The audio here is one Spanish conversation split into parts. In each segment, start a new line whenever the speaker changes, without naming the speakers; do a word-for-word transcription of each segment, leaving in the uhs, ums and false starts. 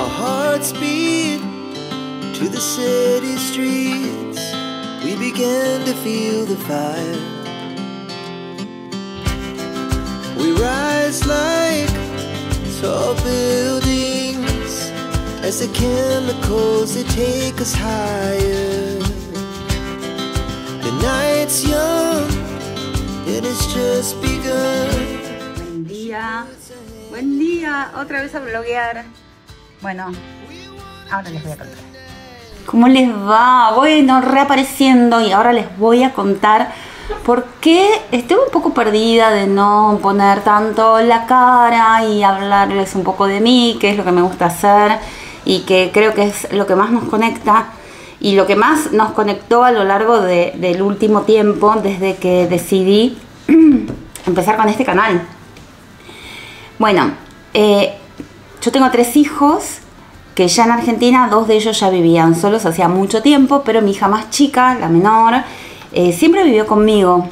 Our hearts beat to the city streets. We began to feel the fire. We rise like tall buildings as the chemicals they take us higher. The night's young, it has just begun.
Buen día, buen día, otra vez a bloguear. Bueno, ahora les voy a contar. ¿Cómo les va? Bueno, reapareciendo y ahora les voy a contar por qué estoy un poco perdida de no poner tanto la cara y hablarles un poco de mí, qué es lo que me gusta hacer y que creo que es lo que más nos conecta y lo que más nos conectó a lo largo de, del último tiempo desde que decidí empezar con este canal. Bueno, eh, yo tengo tres hijos que ya en Argentina, dos de ellos ya vivían solos hacía mucho tiempo, pero mi hija más chica, la menor, eh, siempre vivió conmigo.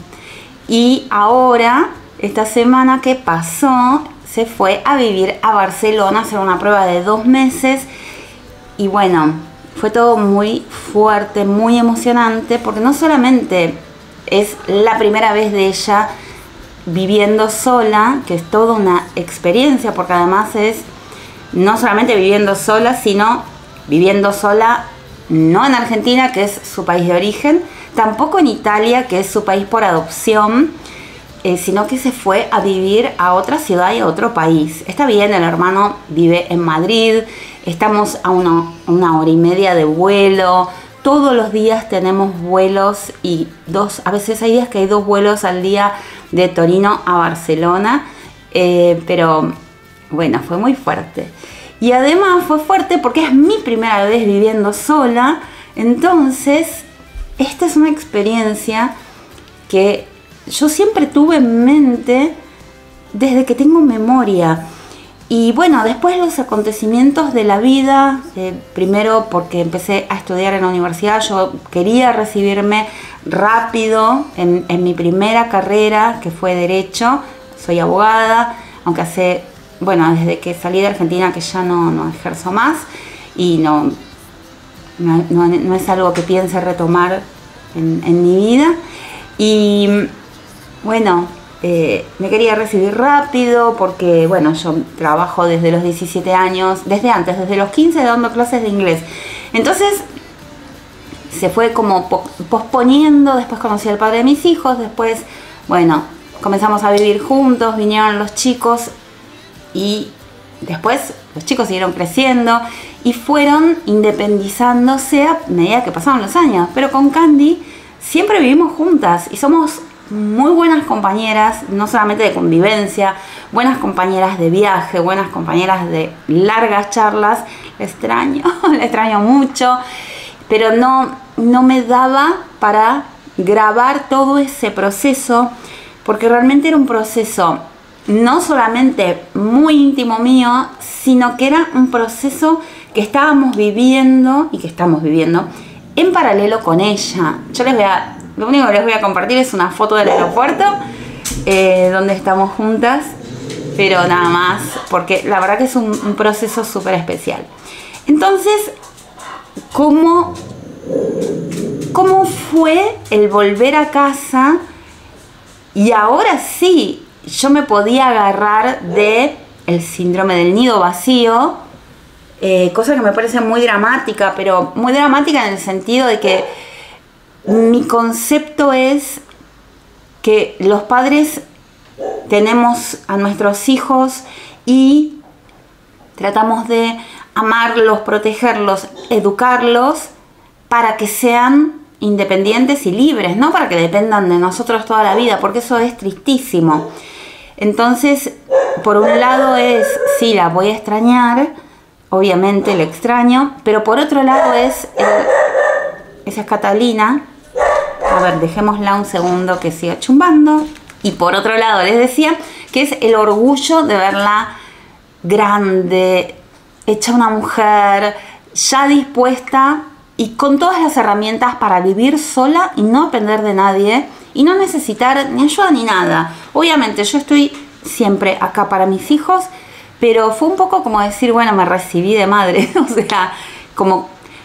Y ahora, esta semana que pasó, se fue a vivir a Barcelona a hacer una prueba de dos meses. Y bueno, fue todo muy fuerte, muy emocionante, porque no solamente es la primera vez de ella viviendo sola, que es toda una experiencia, porque además es no solamente viviendo sola, sino viviendo sola no en Argentina, que es su país de origen, tampoco en Italia, que es su país por adopción, eh, sino que se fue a vivir a otra ciudad y a otro país. Está bien, el hermano vive en Madrid, estamos a una, una hora y media de vuelo, todos los días tenemos vuelos y dos, a veces hay días que hay dos vuelos al día de Torino a Barcelona, eh, pero bueno, fue muy fuerte. Y además fue fuerte porque es mi primera vez viviendo sola. Entonces, esta es una experiencia que yo siempre tuve en mente desde que tengo memoria. Y bueno, después los acontecimientos de la vida, eh, primero porque empecé a estudiar en la universidad, yo quería recibirme rápido en, en mi primera carrera, que fue Derecho. Soy abogada, aunque hace... Bueno, desde que salí de Argentina que ya no, no ejerzo más y no, no, no, no es algo que piense retomar en, en mi vida. Y bueno, eh, me quería recibir rápido porque, bueno, yo trabajo desde los diecisiete años, desde antes, desde los quince dando clases de inglés. Entonces se fue como posponiendo, después conocí al padre de mis hijos, después, bueno, comenzamos a vivir juntos, vinieron los chicos. Y después los chicos siguieron creciendo y fueron independizándose a medida que pasaban los años. Pero con Candy siempre vivimos juntas y somos muy buenas compañeras, no solamente de convivencia, buenas compañeras de viaje, buenas compañeras de largas charlas. La extraño, la extraño mucho, pero no, no me daba para grabar todo ese proceso, porque realmente era un proceso no solamente muy íntimo mío, sino que era un proceso que estábamos viviendo y que estamos viviendo en paralelo con ella. Yo les voy a, lo único que les voy a compartir es una foto del aeropuerto eh, donde estamos juntas, pero nada más, porque la verdad que es un, un proceso súper especial. Entonces, ¿cómo, ¿cómo fue el volver a casa? Y ahora sí, yo me podía agarrar de el síndrome del nido vacío, eh, cosa que me parece muy dramática, pero muy dramática en el sentido de que mi concepto es que los padres tenemos a nuestros hijos y tratamos de amarlos, protegerlos, educarlos para que sean independientes y libres, no para que dependan de nosotros toda la vida, porque eso es tristísimo. Entonces, por un lado es, sí, la voy a extrañar, obviamente la extraño, pero por otro lado es, el, esa es Catalina, a ver, dejémosla un segundo que siga chumbando, y por otro lado les decía que es el orgullo de verla grande, hecha una mujer, ya dispuesta y con todas las herramientas para vivir sola y no depender de nadie y no necesitar ni ayuda ni nada. Obviamente yo estoy siempre acá para mis hijos, pero fue un poco como decir, bueno, me recibí de madre, o sea, como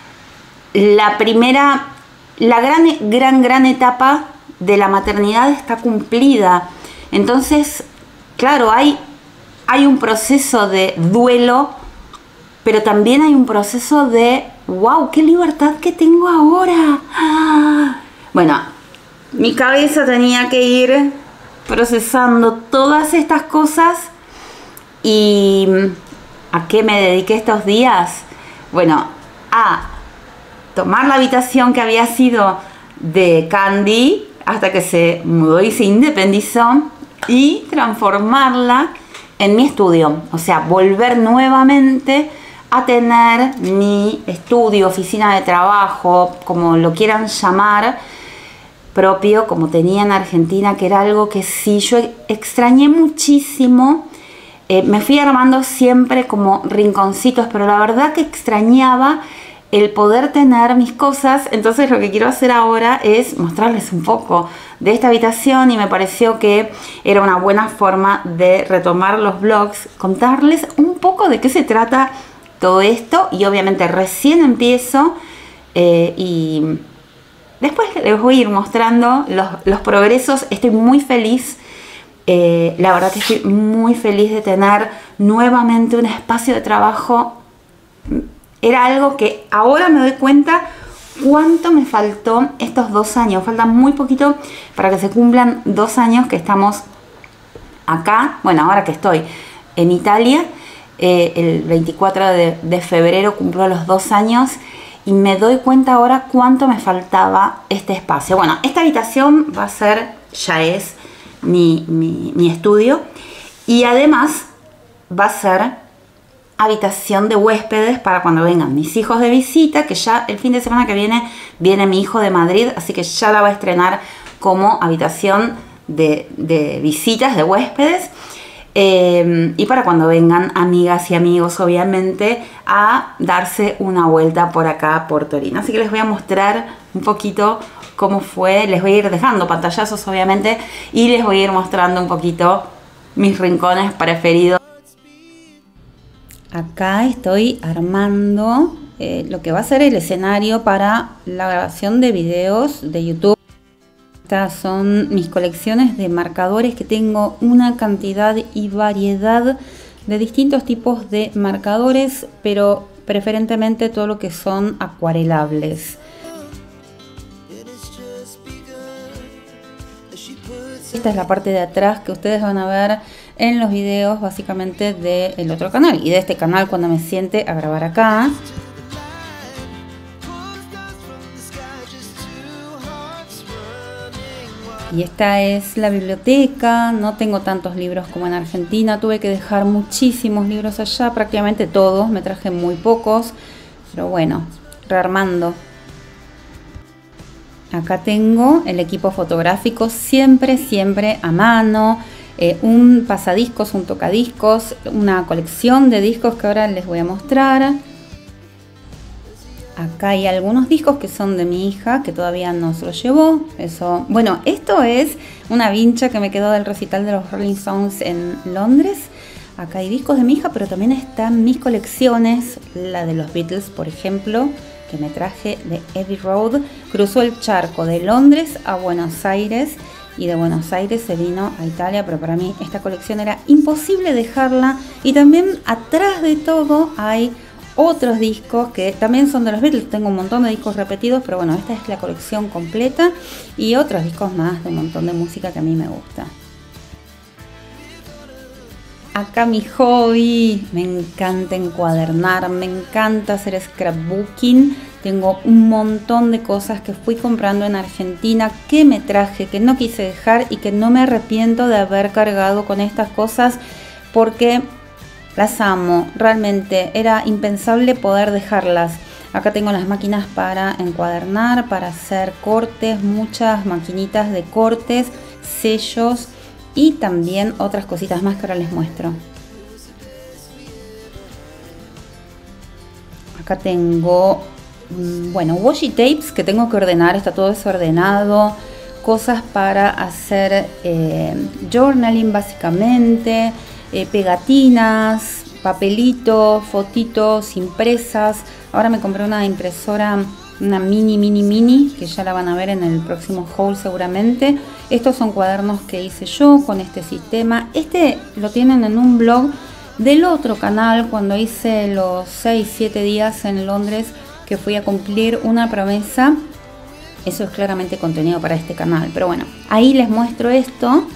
la primera, la gran, gran, gran etapa de la maternidad está cumplida. Entonces, claro, hay, hay un proceso de duelo, pero también hay un proceso de, wow, qué libertad que tengo ahora. ¡Ah! Bueno, mi cabeza tenía que ir procesando todas estas cosas. ¿Y a qué me dediqué estos días? Bueno, a tomar la habitación que había sido de Candy hasta que se mudó y se independizó y transformarla en mi estudio. O sea, volver nuevamente a tener mi estudio, oficina de trabajo, como lo quieran llamar, propio, como tenía en Argentina, que era algo que sí yo extrañé muchísimo. Eh, me fui armando siempre como rinconcitos, pero la verdad que extrañaba el poder tener mis cosas. Entonces lo que quiero hacer ahora es mostrarles un poco de esta habitación, y me pareció que era una buena forma de retomar los vlogs, contarles un poco de qué se trata todo esto, y obviamente recién empiezo eh, y después les voy a ir mostrando los, los progresos. Estoy muy feliz. Eh, la verdad que estoy muy feliz de tener nuevamente un espacio de trabajo. Era algo que ahora me doy cuenta cuánto me faltó estos dos años. Falta muy poquito para que se cumplan dos años que estamos acá. Bueno, ahora que estoy en Italia, eh, el veinticuatro de, de febrero cumplo los dos años. Y me doy cuenta ahora cuánto me faltaba este espacio. Bueno, esta habitación va a ser, ya es mi, mi, mi estudio. Y además va a ser habitación de huéspedes para cuando vengan mis hijos de visita, que ya el fin de semana que viene viene mi hijo de Madrid, así que ya la va a estrenar como habitación de, de visitas, de huéspedes. Eh, y para cuando vengan amigas y amigos, obviamente, a darse una vuelta por acá, por Torino. Así que les voy a mostrar un poquito cómo fue. Les voy a ir dejando pantallazos, obviamente, y les voy a ir mostrando un poquito mis rincones preferidos. Acá estoy armando eh, lo que va a ser el escenario para la grabación de videos de YouTube. Estas son mis colecciones de marcadores, que tengo una cantidad y variedad de distintos tipos de marcadores, pero preferentemente todo lo que son acuarelables. Esta es la parte de atrás que ustedes van a ver en los videos básicamente del otro canal y de este canal cuando me siente a grabar acá. Y esta es la biblioteca. No tengo tantos libros como en Argentina. Tuve que dejar muchísimos libros allá, prácticamente todos. Me traje muy pocos, pero bueno, rearmando. Acá tengo el equipo fotográfico siempre, siempre a mano. Eh, un pasadiscos, un tocadiscos, una colección de discos que ahora les voy a mostrar. Acá hay algunos discos que son de mi hija, que todavía no se los llevó. Eso. Bueno, esto es una vincha que me quedó del recital de los Rolling Stones en Londres. Acá hay discos de mi hija, pero también están mis colecciones. La de los Beatles, por ejemplo, que me traje de Abbey Road. Cruzó el charco de Londres a Buenos Aires, y de Buenos Aires se vino a Italia, pero para mí esta colección era imposible dejarla. Y también atrás de todo hay otros discos que también son de los Beatles. Tengo un montón de discos repetidos, pero bueno, esta es la colección completa, y otros discos más de un montón de música que a mí me gusta. Acá mi hobby, me encanta encuadernar, me encanta hacer scrapbooking. Tengo un montón de cosas que fui comprando en Argentina, que me traje, que no quise dejar, y que no me arrepiento de haber cargado con estas cosas, porque las amo. Realmente era impensable poder dejarlas. Acá tengo las máquinas para encuadernar, para hacer cortes, muchas maquinitas de cortes, sellos y también otras cositas más que ahora les muestro. Acá tengo, bueno, washi tapes que tengo que ordenar, está todo desordenado. Cosas para hacer eh, journaling básicamente, eh, pegatinas, papelitos, fotitos, impresas. Ahora me compré una impresora, una mini, mini, mini, que ya la van a ver en el próximo haul seguramente. Estos son cuadernos que hice yo con este sistema. Este lo tienen en un blog del otro canal cuando hice los seis siete días en Londres, que fui a cumplir una promesa. Eso es claramente contenido para este canal, pero bueno, ahí les muestro esto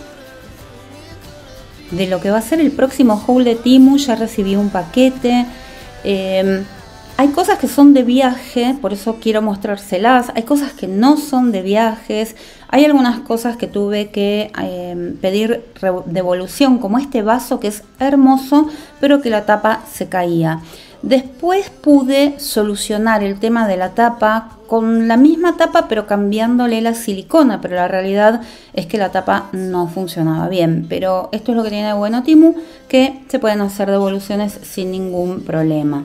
de lo que va a ser el próximo haul de Temu. Ya recibí un paquete. eh, hay cosas que son de viaje, por eso quiero mostrárselas. Hay cosas que no son de viajes. Hay algunas cosas que tuve que eh, pedir devolución, como este vaso que es hermoso, pero que la tapa se caía. Después pude solucionar el tema de la tapa con la misma tapa, pero cambiándole la silicona. Pero la realidad es que la tapa no funcionaba bien. Pero esto es lo que tiene de bueno Temu, que se pueden hacer devoluciones sin ningún problema.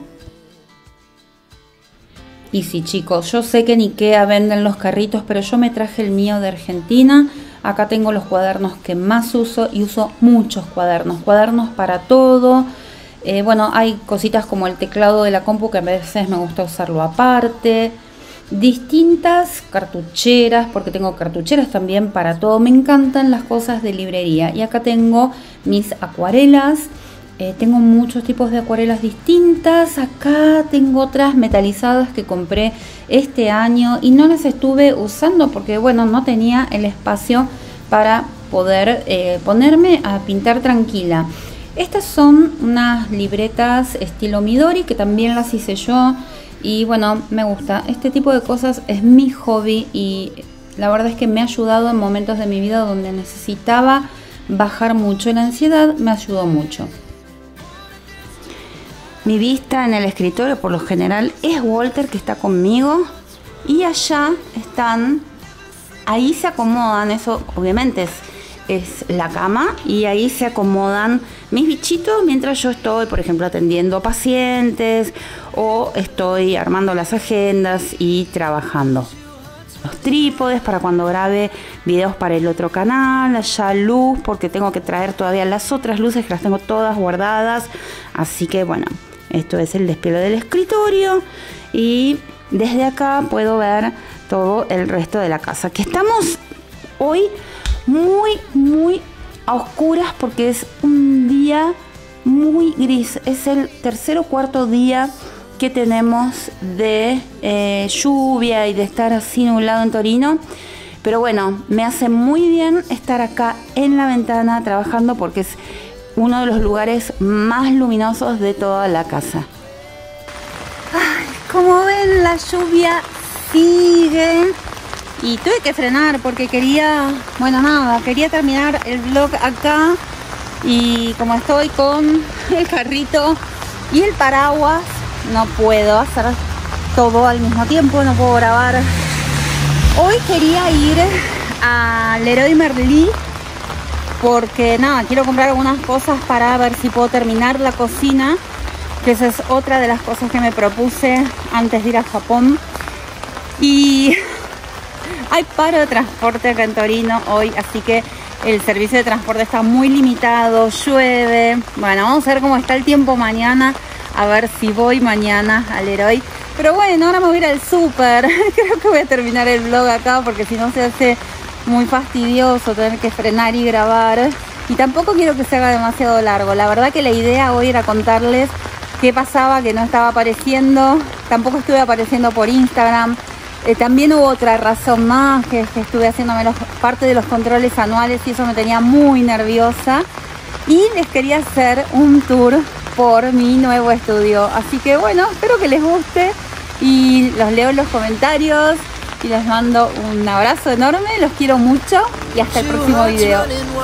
Y sí, chicos, yo sé que en Ikea venden los carritos, pero yo me traje el mío de Argentina. Acá tengo los cuadernos que más uso y uso muchos cuadernos, cuadernos para todo. Eh, bueno, hay cositas como el teclado de la compu que a veces me gusta usarlo aparte. Distintas cartucheras, porque tengo cartucheras también para todo. Me encantan las cosas de librería. Y acá tengo mis acuarelas. Eh, tengo muchos tipos de acuarelas distintas. Acá tengo otras metalizadas que compré este año y no las estuve usando porque, bueno, no tenía el espacio para poder eh, ponerme a pintar tranquila. Estas son unas libretas estilo Midori que también las hice yo y, bueno, me gusta. Este tipo de cosas es mi hobby y la verdad es que me ha ayudado en momentos de mi vida donde necesitaba bajar mucho la ansiedad. Me ayudó mucho. Mi vista en el escritorio por lo general es Walter, que está conmigo, y allá están, ahí se acomodan, eso obviamente es, es la cama, y ahí se acomodan mis bichitos mientras yo estoy, por ejemplo, atendiendo pacientes o estoy armando las agendas y trabajando. Los trípodes para cuando grabe videos para el otro canal, allá luz, porque tengo que traer todavía las otras luces que las tengo todas guardadas, así que bueno. Esto es el despliegue del escritorio y desde acá puedo ver todo el resto de la casa. Que estamos hoy muy, muy a oscuras porque es un día muy gris. Es el tercer o cuarto día que tenemos de eh, lluvia y de estar así nublado en Torino. Pero bueno, me hace muy bien estar acá en la ventana trabajando porque es uno de los lugares más luminosos de toda la casa. Ay, como ven, la lluvia sigue y tuve que frenar porque quería, bueno, nada, quería terminar el vlog acá y como estoy con el carrito y el paraguas, no puedo hacer todo al mismo tiempo, no puedo grabar. Hoy quería ir a Leroy Merlin porque nada, quiero comprar algunas cosas para ver si puedo terminar la cocina, que esa es otra de las cosas que me propuse antes de ir a Japón. Y hay paro de transporte acá en Torino hoy, así que el servicio de transporte está muy limitado, llueve. Bueno, vamos a ver cómo está el tiempo mañana, a ver si voy mañana al Leroy. Pero bueno, ahora me voy a ir al súper. Creo que voy a terminar el vlog acá porque si no se hace muy fastidioso tener que frenar y grabar, y tampoco quiero que se haga demasiado largo. La verdad que la idea hoy era contarles qué pasaba, que no estaba apareciendo, tampoco estuve apareciendo por Instagram. Eh, también hubo otra razón más, que es que estuve haciéndome los, parte de los controles anuales y eso me tenía muy nerviosa, y les quería hacer un tour por mi nuevo estudio. Así que bueno, espero que les guste y los leo en los comentarios. Y les mando un abrazo enorme, los quiero mucho y hasta el próximo video.